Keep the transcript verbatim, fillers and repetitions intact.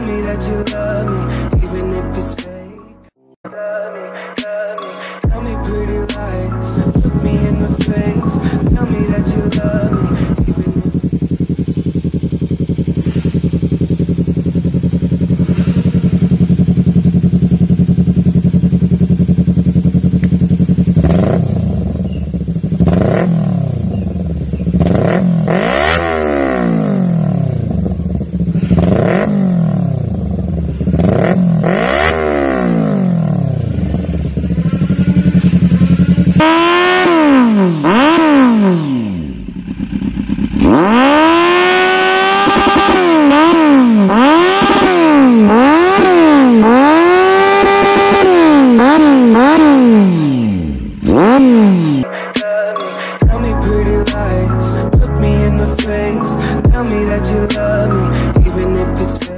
me that you love me, even if it's fake. Love me, love me. Tell me pretty lies, look me in the face. Tell me that you love me, even if tell me pretty lies, look me in the face. Tell me that you love me, even if it's fake.